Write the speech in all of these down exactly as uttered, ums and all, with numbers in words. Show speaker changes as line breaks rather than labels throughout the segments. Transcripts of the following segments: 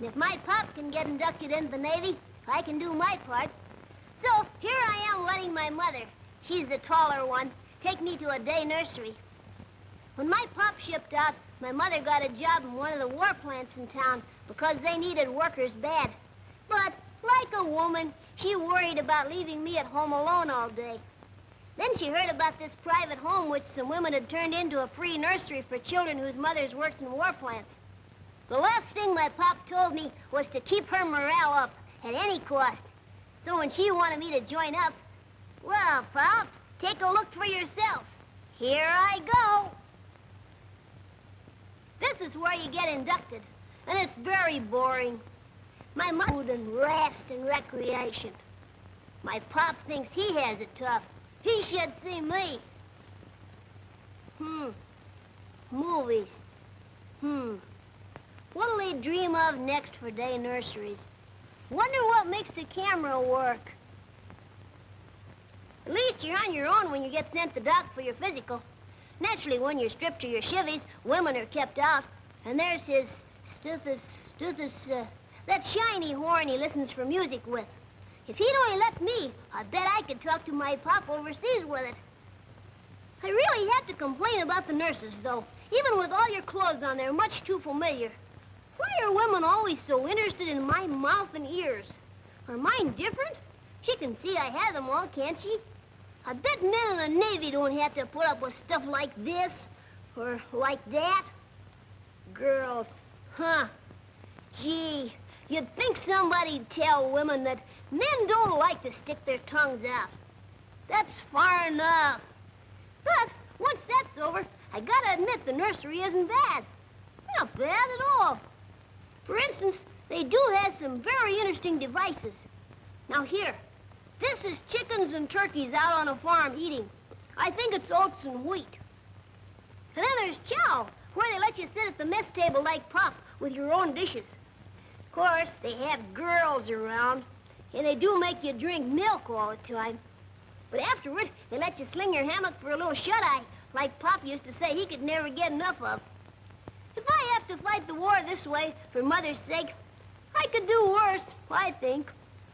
And if my pop can get inducted into the Navy, I can do my part. So here I am letting my mother, she's the taller one, take me to a day nursery. When my pop shipped out, my mother got a job in one of the war plants in town because they needed workers bad. But like a woman, she worried about leaving me at home alone all day. Then she heard about this private home which some women had turned into a free nursery for children whose mothers worked in war plants. The last thing my pop told me was to keep her morale up at any cost. So when she wanted me to join up, well, Pop, take a look for yourself. Here I go. This is where you get inducted, and it's very boring. My mood and rest and recreation. My pop thinks he has it tough. He should see me. Hmm. Movies. Hmm. What'll they dream of next for day nurseries? Wonder what makes the camera work. At least you're on your own when you get sent to doc for your physical. Naturally, when you're stripped to your shivvies, women are kept out. And there's his stufus, stufus, uh, that shiny horn he listens for music with. If he'd only let me, I bet I could talk to my pop overseas with it. I really have to complain about the nurses, though. Even with all your clothes on, they're much too familiar. Why are women always so interested in my mouth and ears? Are mine different? She can see I have them all, can't she? I bet men in the Navy don't have to put up with stuff like this, or like that. Girls, huh? Gee, you'd think somebody'd tell women that men don't like to stick their tongues out. That's far enough. But once that's over, I gotta admit the nursery isn't bad. Not bad at all. For instance, they do have some very interesting devices. Now here, this is chickens and turkeys out on a farm eating. I think it's oats and wheat. And then there's chow, where they let you sit at the mess table like Pop with your own dishes. Of course, they have girls around, and they do make you drink milk all the time. But afterward, they let you sling your hammock for a little shut-eye, like Pop used to say he could never get enough of. If I have to fight the war this way for Mother's sake, I could do worse, I think.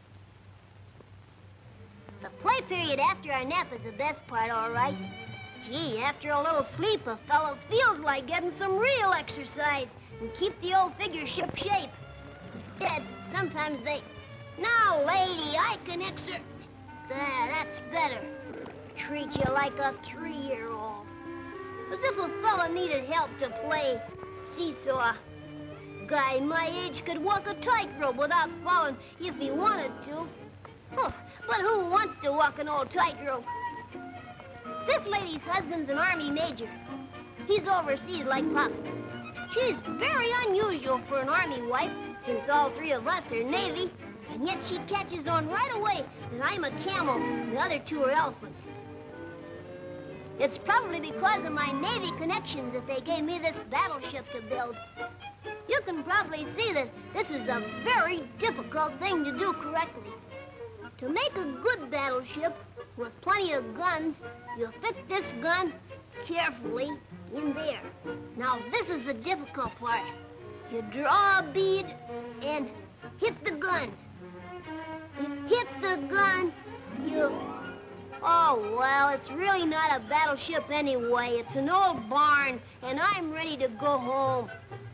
The play period after our nap is the best part, all right. Gee, after a little sleep, a fellow feels like getting some real exercise and keep the old figure ship shape. Instead, sometimes they... Now, lady, I can exer... There, that's better. Treat you like a three-year-old. As if a fella needed help to play seesaw. Guy my age could walk a tightrope without falling if he wanted to. Oh, but who wants to walk an old tightrope? This lady's husband's an Army major. He's overseas like Pop. She's very unusual for an Army wife, since all three of us are Navy, and yet she catches on right away that I'm a camel and the other two are elephants. It's probably because of my Navy connections that they gave me this battleship to build. You can probably see that this is a very difficult thing to do correctly. To make a good battleship with plenty of guns, you fit this gun carefully in there. Now, this is the difficult part. You draw a bead and hit the gun. You hit the gun, you... Oh, well, it's really not a battleship anyway. It's an old barn, and I'm ready to go home.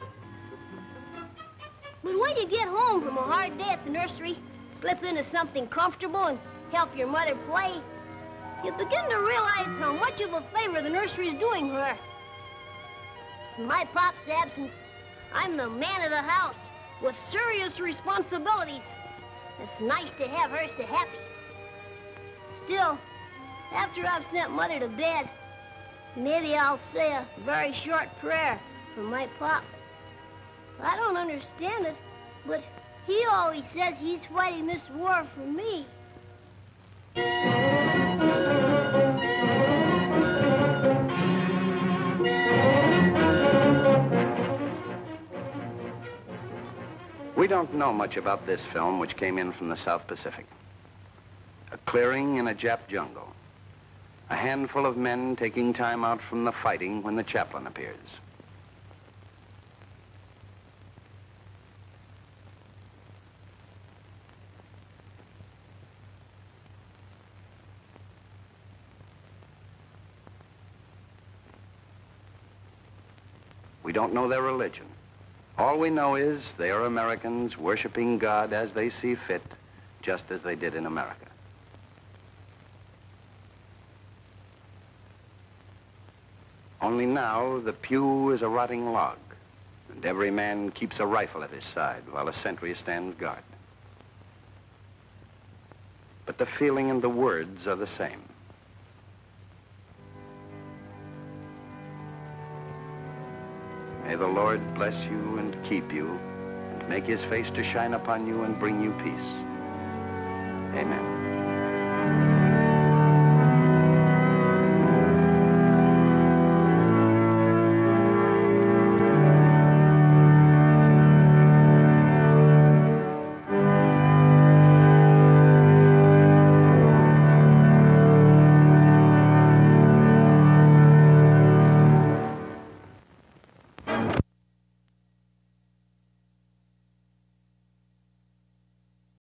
But when you get home from a hard day at the nursery, slip into something comfortable and help your mother play, you begin to realize how much of a favor the nursery is doing her. In my pop's absence, I'm the man of the house with serious responsibilities. It's nice to have her so happy. Still, after I've sent Mother to bed, maybe I'll say a very short prayer for my pop. I don't understand it, but he always says he's fighting this war for me.
We don't know much about this film, which came in from the South Pacific. A clearing in a Jap jungle. A handful of men taking time out from the fighting when the chaplain appears. We don't know their religion. All we know is they are Americans worshiping God as they see fit, just as they did in America. Only now, the pew is a rotting log, and every man keeps a rifle at his side while a sentry stands guard. But the feeling and the words are the same. May the Lord bless you and keep you, and make his face to shine upon you and bring you peace. Amen.